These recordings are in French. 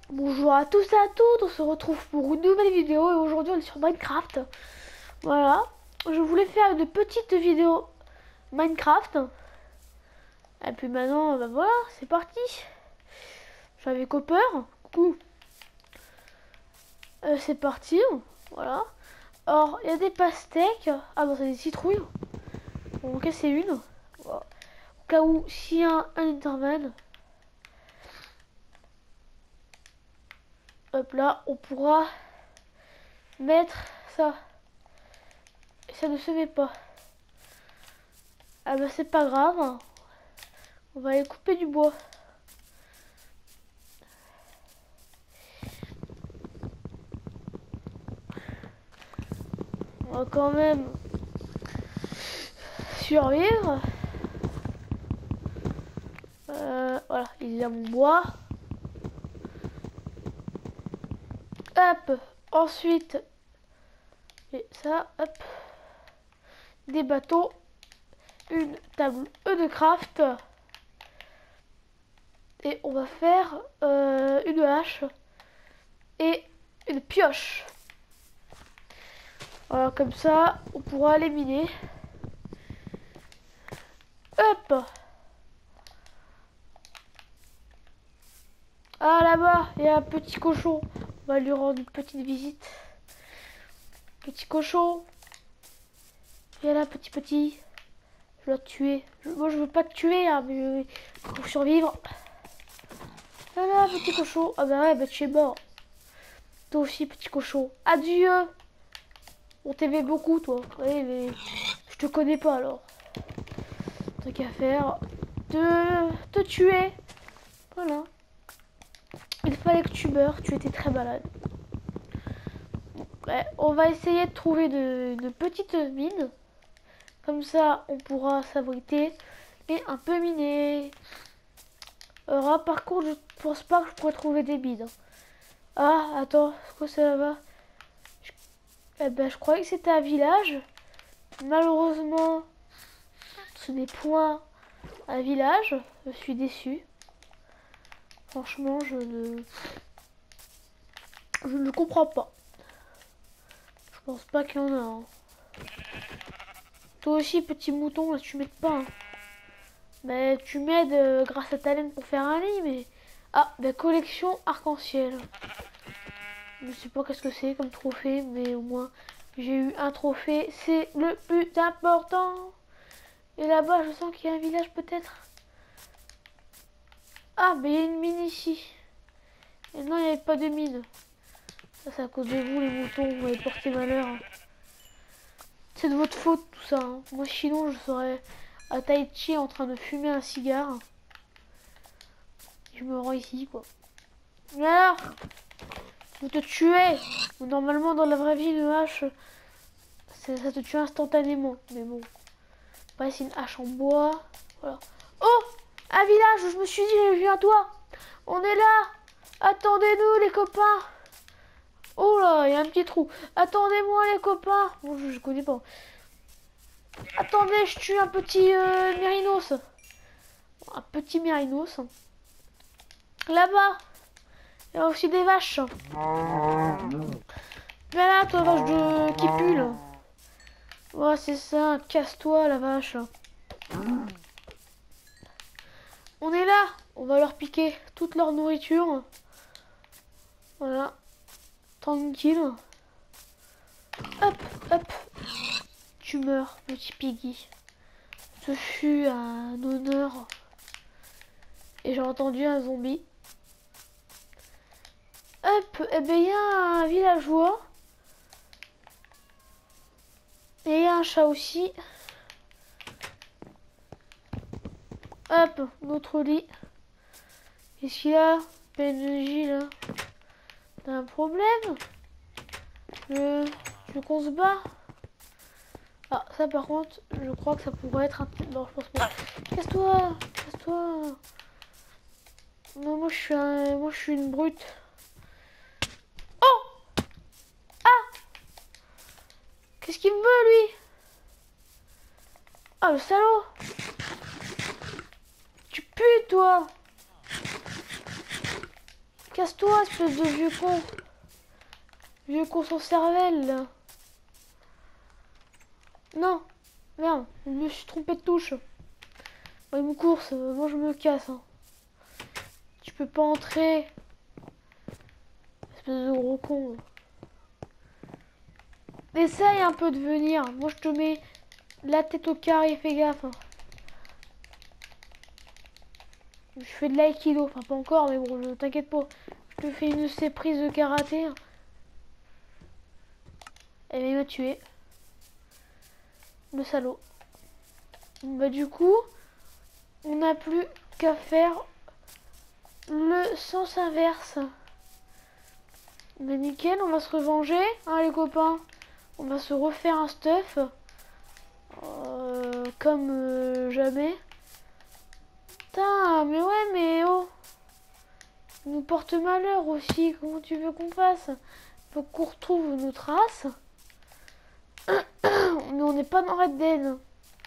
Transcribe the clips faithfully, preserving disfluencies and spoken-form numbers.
Bonjour à tous et à toutes, on se retrouve pour une nouvelle vidéo et aujourd'hui on est sur Minecraft. Voilà, je voulais faire une petite vidéo Minecraft. Et puis maintenant, ben voilà, c'est parti. Je suis avec Hopper. Coucou. Euh, c'est parti, voilà. Alors, il y a des pastèques. Ah bon, c'est des citrouilles. On va en casser une. Voilà. Au cas où, s'il y a un, un Enderman. Hop là, on pourra mettre ça. Et ça ne se met pas. Ah bah c'est pas grave. On va aller couper du bois. On va quand même survivre. Euh, voilà, il y a mon bois. Hop, ensuite, et ça, hop, des bateaux, une table E de craft. Et on va faire euh, une hache et une pioche. Voilà, comme ça, on pourra les miner. Hop. Ah, là-bas, il y a un petit cochon. On va lui rendre une petite visite. Petit cochon. Viens là, petit petit. Je dois te tuer. Je, moi, je veux pas te tuer, hein, mais pour survivre. Voilà, petit cochon. Ah bah ouais, bah tu es mort. Toi aussi, petit cochon. Adieu. On t'aimait beaucoup, toi. Oui, mais je te connais pas, alors. T'as qu'à faire. Te, te tuer. Voilà. Il fallait que tu meurs. Tu étais très malade. Ouais, on va essayer de trouver de, de petites mines. Comme ça, on pourra s'abriter et un peu miner. Alors là, par contre, je pense pas que je pourrais trouver des mines. Ah, attends, c'est quoi ça là-bas? je... Eh ben, je croyais que c'était un village. Malheureusement, ce n'est point un village. Je suis déçu. Franchement, je ne... Je ne comprends pas. Je pense pas qu'il y en a un. Toi aussi, petit mouton, là, tu m'aides pas. Hein. Mais tu m'aides euh, grâce à ta laine pour faire un lit, mais... Ah, la collection arc-en-ciel. Je sais pas qu'est-ce que c'est comme trophée, mais au moins j'ai eu un trophée. C'est le plus important. Et là-bas, je sens qu'il y a un village peut-être. Ah, mais il y a une mine ici. Et non, il n'y avait pas de mine. Ça, c'est à cause de vous, les moutons. Vous m'avez porté malheur. C'est de votre faute, tout ça. Hein. Moi, sinon, je serais à Tahiti en train de fumer un cigare. Je me rends ici, quoi. Mais alors, vous te tuez. Normalement, dans la vraie vie, une hache, ça te tue instantanément. Mais bon. On va essayer une hache en bois. Voilà. Oh, un village. Je me suis dit, j'ai vu un toit. On est là. Attendez-nous, les copains. Oh là, il y a un petit trou. Attendez-moi, les copains. Bon, je, je connais pas. Attendez, je tue un petit euh, mérinos. Un petit mérinos. Là-bas, il y a aussi des vaches. Viens là, toi, vache de... qui pue, là. Ouais, c'est ça. Casse-toi, la vache. On est là. On va leur piquer toute leur nourriture. Voilà. Tranquille. Hop, hop. Tu meurs, petit piggy. Ce fut un honneur. Et j'ai entendu un zombie. Hop, et bien il y a un villageois. Et il y a un chat aussi. Hop, notre lit. Qu'est-ce qu'il y a? P N J là. T'as un problème? Je... Tu veux qu'on se bat? Ah, ça par contre, je crois que ça pourrait être un... Non, je pense pas. Casse-toi! Casse-toi! Non, moi je suis un... Moi je suis une brute. Oh! Ah! Qu'est-ce qu'il me veut, lui? Ah, le salaud! Tu pues, toi! Casse-toi, espèce de vieux con. Vieux con sans cervelle, là. Non. Merde, je me suis trompé de touche. Ouais, mon course, euh, moi je me casse. Hein. Tu peux pas entrer. Espèce de gros con. Essaye un peu de venir. Moi je te mets la tête au carré, fais gaffe. Hein. Je fais de l'aïkido, enfin pas encore, mais bon, je t'inquiète pas. Je te fais une de ces prises de karaté. Et il m'a tué. Le salaud. Bah du coup, on n'a plus qu'à faire le sens inverse. Mais nickel, on va se revenger, hein les copains. On va se refaire un stuff. Euh, comme euh, jamais. Putain, mais ouais, mais oh. Il nous porte malheur aussi. Comment tu veux qu'on fasse? Faut qu'on retrouve nos traces. Mais on n'est pas dans Red Dead.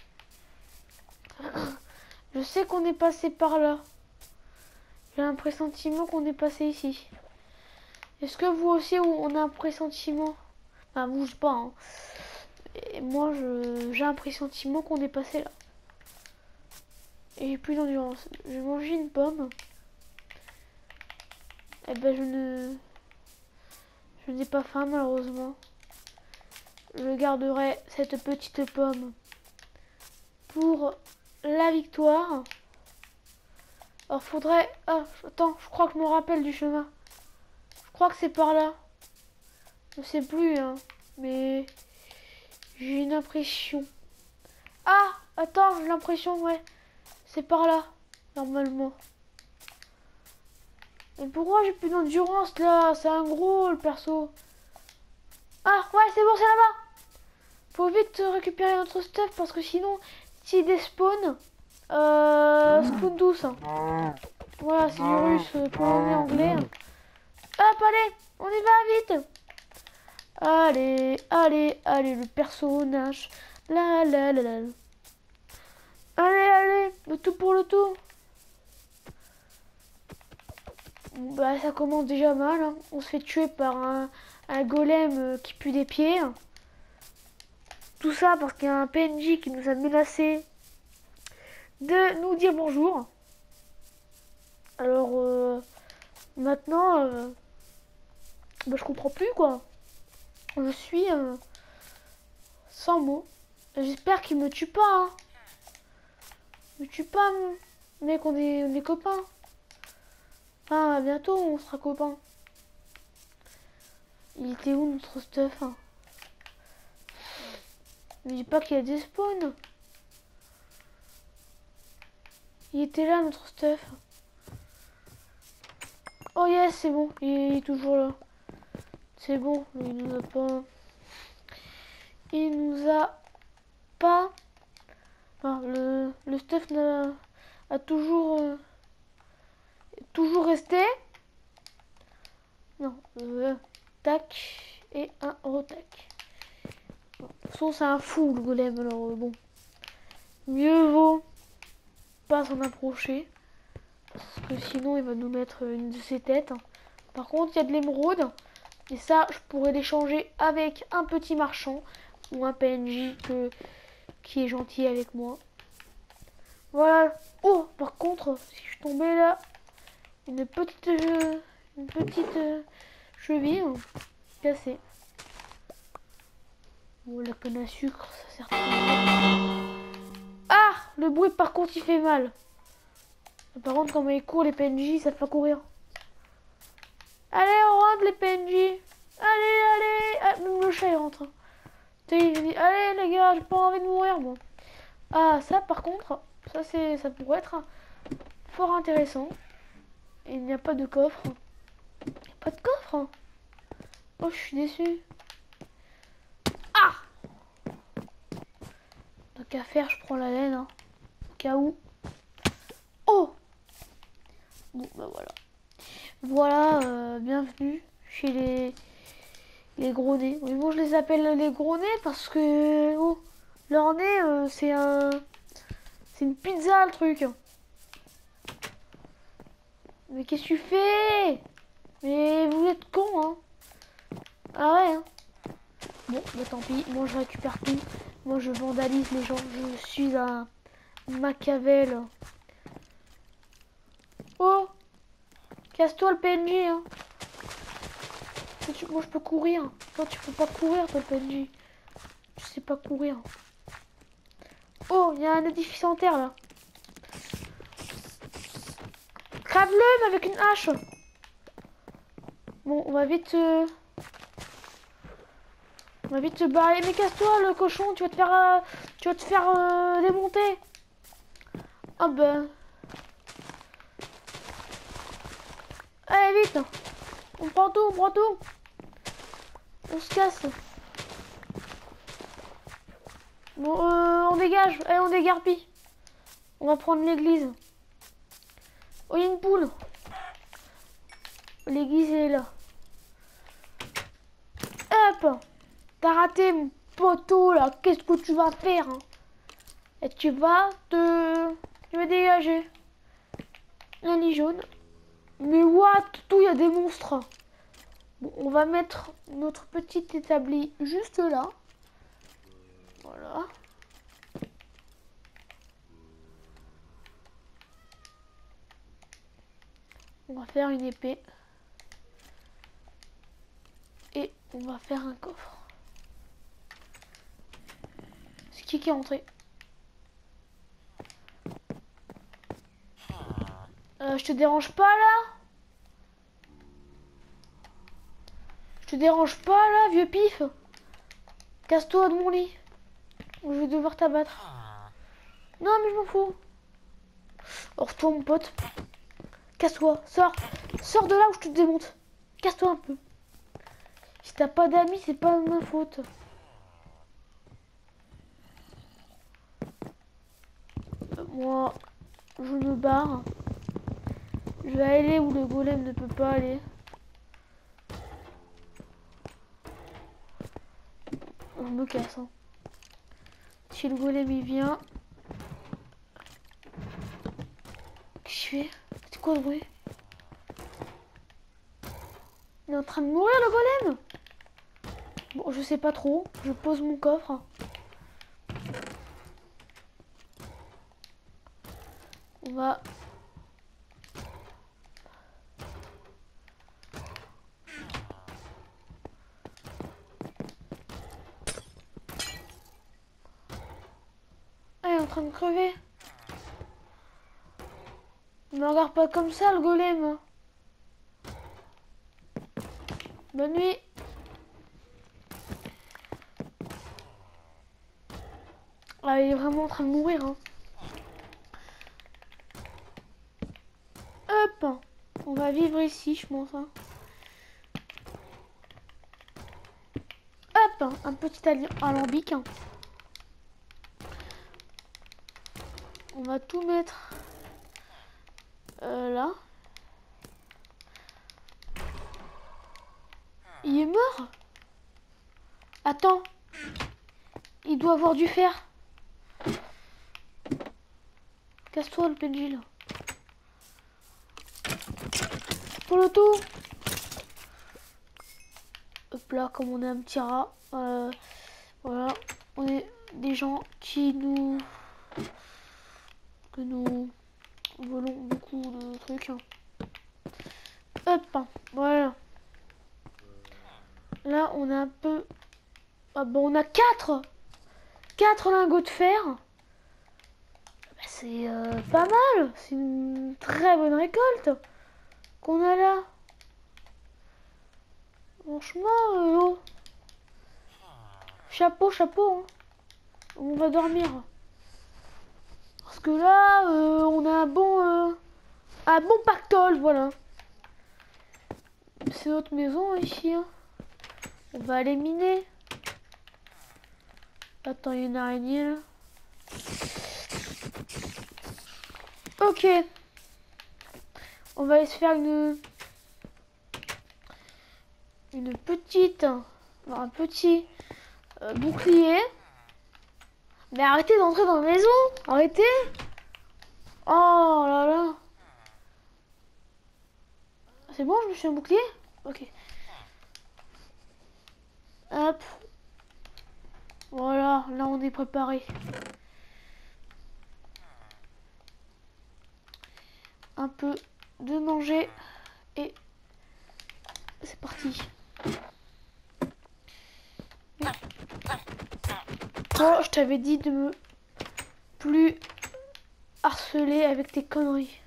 Je sais qu'on est passé par là. J'ai un pressentiment qu'on est passé ici. Est-ce que vous aussi, on a un pressentiment? Enfin, vous, je sais pas. Hein. Et moi, j'ai un pressentiment qu'on est passé là. Et j'ai plus d'endurance. Je vais manger une pomme. Eh ben, je ne... Je n'ai pas faim, malheureusement. Je garderai cette petite pomme pour la victoire. Alors, faudrait... Ah, attends, je crois que je me rappelle du chemin. Je crois que c'est par là. Je sais plus, hein. Mais... J'ai une impression. Ah, attends, j'ai l'impression, ouais. C'est par là, normalement. Et pourquoi j'ai plus d'endurance, là? C'est un gros, le perso. Ah, ouais, c'est bon, c'est là-bas. Faut vite récupérer notre stuff, parce que sinon, s'il despawn... Euh... Spawn douce. Voilà, c'est du russe, polonais, anglais. Hop, allez, on y va, vite. Allez, allez, allez, le personnage. La la la la. Allez, allez, le tout pour le tout. Bah, ça commence déjà mal. Hein. On se fait tuer par un, un golem qui pue des pieds. Tout ça parce qu'il y a un P N J qui nous a menacé de nous dire bonjour. Alors, euh, maintenant, euh, bah, je comprends plus, quoi. Je suis euh, sans mots. J'espère qu'il me tue pas. Hein. Me tue pas, mec, on est, on est copains. Enfin, bientôt, on sera copains. Il était où notre stuff? Hein? Ne dis pas qu'il y a des spawns. Il était là, notre stuff. Oh yes, c'est bon, il est toujours là. C'est bon, il nous a pas... Il nous a pas... Enfin, le, le stuff a, a toujours... Euh, toujours resté. Non, euh, tac et un retac. Bon, de toute façon, c'est un fou le golem, alors euh, bon. Mieux vaut pas s'en approcher. Parce que sinon, il va nous mettre une de ses têtes. Par contre, il y a de l'émeraude. Et ça, je pourrais l'échanger avec un petit marchand. Ou un P N J que, qui est gentil avec moi. Voilà. Oh, par contre, si je tombais là, une petite, euh, une petite euh, cheville hein, cassée. Bon, la canne à sucre, ça sert à... Ah, le bruit par contre, il fait mal. Par contre, quand ils courent, les P N J, ça fait pas courir. Allez, on rentre les P N J. Allez, allez. Ah, même le chat, il rentre. Il dit, allez les gars, j'ai pas envie de mourir, moi. Ah, ça, par contre, ça, c'est, ça pourrait être fort intéressant. Il n'y a pas de coffre. Il n'y a pas de coffre. Oh, je suis déçue. Ah! Donc à faire, je prends la laine. Hein, au cas où. Oh! Bon, bah voilà. Voilà, euh, bienvenue chez les, les gros nez. Oui, bon, je les appelle les gros nez parce que oh, leur nez, euh, c'est un... C'est une pizza, le truc. Mais qu'est-ce que tu fais? Ah ouais hein. Bon, bah tant pis, moi je récupère tout. Moi je vandalise les gens. Je suis un Machiavel. Oh, casse-toi le P N J hein. Moi je peux courir. Toi tu peux pas courir toi le P N J. Tu sais pas courir. Oh, il y a un édifice en terre là. Crève-le mais avec une hache. Bon, on va vite... Euh... On va vite se barrer. Mais casse-toi le cochon, tu vas te faire... Euh... Tu vas te faire euh, démonter. Ah ben... Allez vite. On prend tout, on prend tout. On se casse. Bon, euh, on dégage. Allez, on dégarpille. On va prendre l'église. Oh, il y a une poule. L'église est là. Hop. T'as raté mon poteau là. Qu'est-ce que tu vas faire hein? Et tu vas te... Tu vas dégager. Un lit jaune. Mais what? Tout, il y a des monstres. Bon, on va mettre notre petit établi juste là. Voilà. On va faire une épée. Et on va faire un coffre. C'est qui qui est entré? euh, Je te dérange pas là? Je te dérange pas là, vieux pif? Casse-toi de mon lit. Je vais devoir t'abattre. Non mais je m'en fous. Hors-toi mon pote. Casse-toi, sors. Sors de là où je te démonte. Casse-toi un peu. Si t'as pas d'amis, c'est pas de ma faute. Euh, moi, je me barre. Je vais aller où le golem ne peut pas aller. Je me casse. Hein. Si le golem il vient... Qu'est-ce que je fais? C'est quoi le bruit? Il est en train de mourir le golem? Bon, je sais pas trop. Je pose mon coffre. On va... Ah, il est en train de crever. Ne me regarde pas comme ça le golem. Bonne nuit. Ah, il est vraiment en train de mourir. Hein. Hop. On va vivre ici, je pense. Hein. Hop. Un petit alambic. Hein. On va tout mettre euh, là. Il est mort? Attends. Il doit avoir du fer. Casse-toi le P N J là. Pour le tout. Hop là, comme on est un petit rat. Euh, voilà. On est des gens qui nous... Que nous volons beaucoup de trucs. Hein. Hop. Voilà. Là, on a un peu... Ah bon, on a quatre quatre lingots de fer. Bah, c'est euh, pas mal. C'est une très bonne récolte qu'on a là. Franchement, euh, oh. Chapeau, chapeau. Hein. On va dormir. Parce que là, euh, on a un bon... Euh, un bon pactole, voilà. C'est notre maison ici. Hein. On va aller miner. Attends, il y a une araignée là. Ok. On va aller se faire une... Une petite... Un petit euh, bouclier. Mais arrêtez d'entrer dans la maison. Arrêtez. Oh là là. C'est bon, je me suis un bouclier? Ok. Hop. Voilà, là on est préparé. Un peu de manger et c'est parti. Toi, je t'avais dit de me plus harceler avec tes conneries.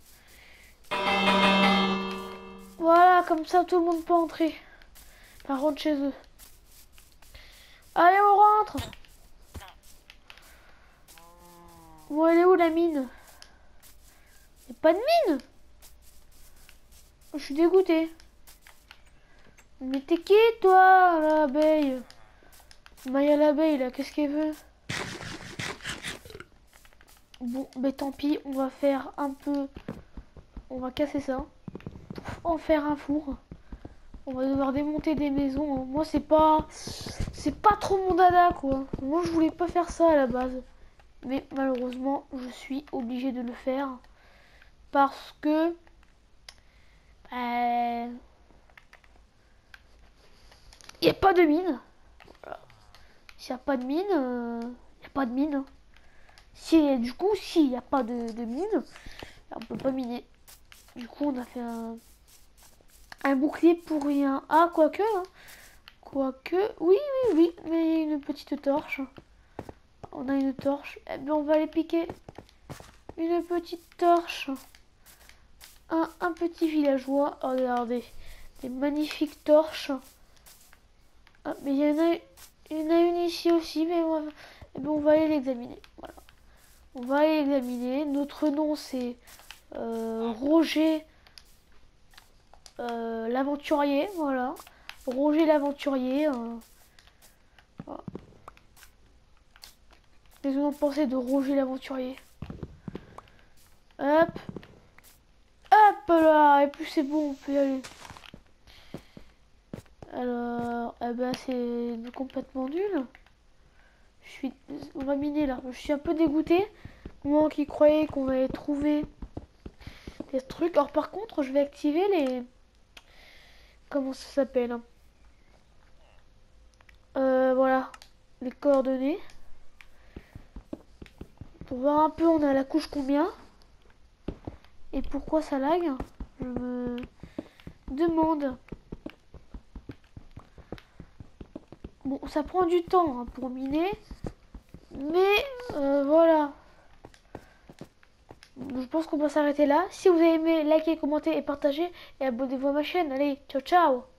Voilà, comme ça tout le monde peut entrer. Par contre chez eux. Allez, on rentre. Bon, elle est où la mine? Y'a pas de mine. Je suis dégoûté. Mais t'es qui toi, l'abeille? Maya l'abeille là, qu'est-ce qu'elle veut? Bon, mais tant pis, on va faire un peu... On va casser ça. En faire un four. On va devoir démonter des maisons. Moi, c'est pas... C'est pas trop mon dada, quoi. Moi, je voulais pas faire ça à la base. Mais malheureusement, je suis obligée de le faire. Parce que... Euh... Il n'y a pas de mine. Voilà. S'il n'y a pas de mine, il euh... n'y a pas de mine. Si, du coup, s'il n'y a pas de, de mine, on peut pas miner. Du coup, on a fait un, un bouclier pour rien. Ah, quoique, hein. Quoique, oui, oui, oui, mais une petite torche. On a une torche. Eh bien, on va aller piquer une petite torche. Un, un petit villageois. Oh, regardez, des magnifiques torches. Ah, mais il y en a, il y en a une ici aussi, mais on va, eh bien, on va aller l'examiner. Voilà. On va aller l'examiner. Notre nom, c'est euh, Roger euh, l'aventurier. Voilà. Roger l'aventurier. Euh, voilà. Qu'est-ce que vous en pensez de Roger l'aventurier? Hop. Hop là. Et puis c'est bon, on peut y aller. Alors, eh ben, c'est complètement nul. Je suis... On va miner là. Je suis un peu dégoûté. Moi qui croyais qu'on allait trouver des trucs. Alors par contre, je vais activer les... Comment ça s'appelle? euh, Voilà. Les coordonnées. Pour voir un peu on a la couche combien. Et pourquoi ça lag? Je me demande. Bon, ça prend du temps hein, pour miner. Mais euh, voilà. Je pense qu'on va s'arrêter là. Si vous avez aimé, likez, commentez et partagez. Et abonnez-vous à ma chaîne. Allez, ciao ciao.